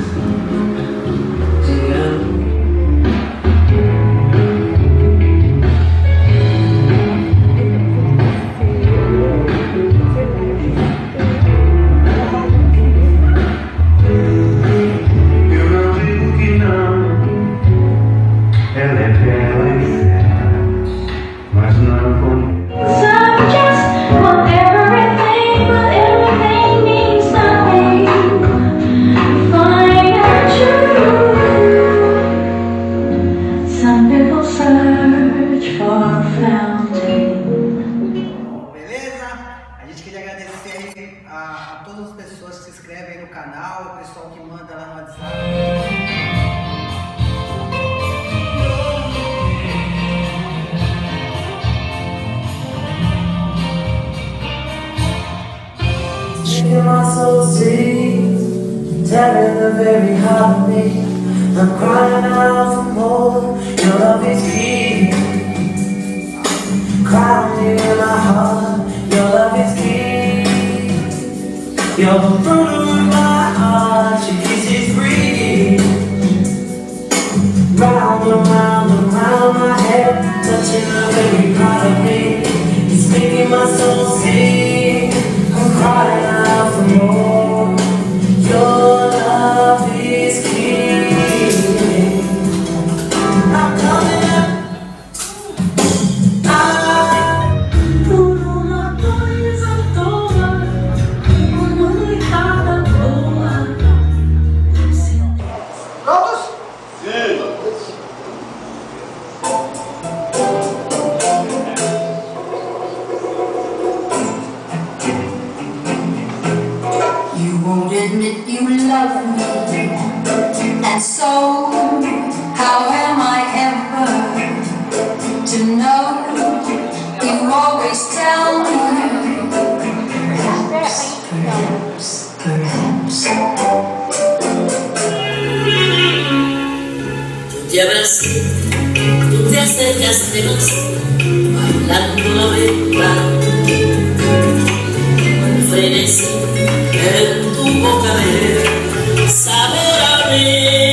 A todas as pessoas que se inscrevem aí no canal, o pessoal que manda lá no WhatsApp. Making my soul sing, tearing the very heart of me. I'm crying out for more. Your love is key. Crying in my heart. Your love is key. You're the fruit of my heart. Your kiss is free. Round and round and round my head, touching the very part of me. It's making my soul sing. I'm crying out for more. Your love is king. I'm coming up. I put on my toys and doors. I'm only out of Prontos? Sim. You won't admit you love me, and so how am I ever to know? You always tell me, perhaps. Tú te abrazaste, tú te acercaste más, bailando la venta, con frenesí en tu boca de saber a mí,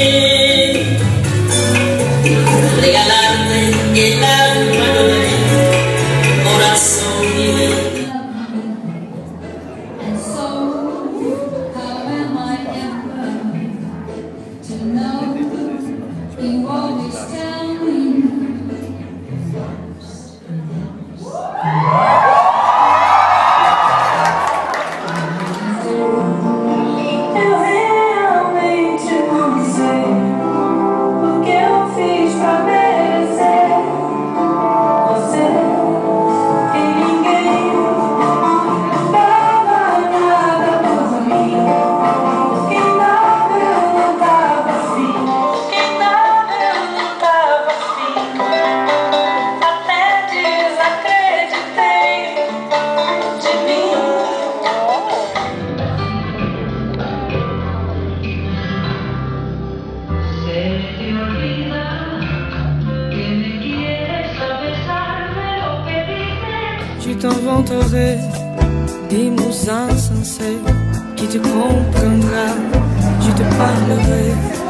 regalarte el alma con el corazón y mente. And so how am I ever to know? You always tell me. Je t'inventerai des mots insensés qui te comprendra, je te parlerai.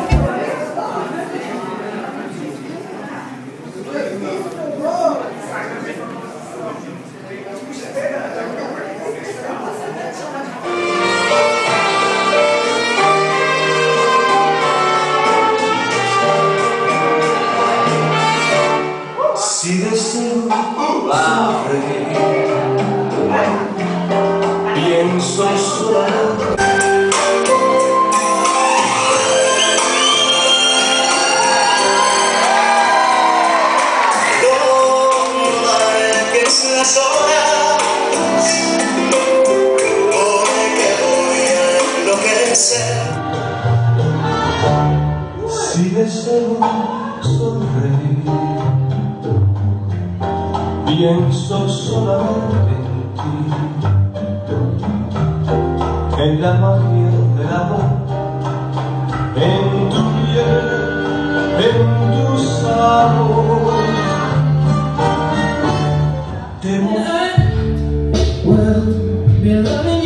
Si deseo sufrir, pienso solamente. No marques las horas, porque voy a enloquecer. Si deseo sonreír, pienso solamente en ti, en la magia del amor, en tu piel, en tu sabor. Well, be loving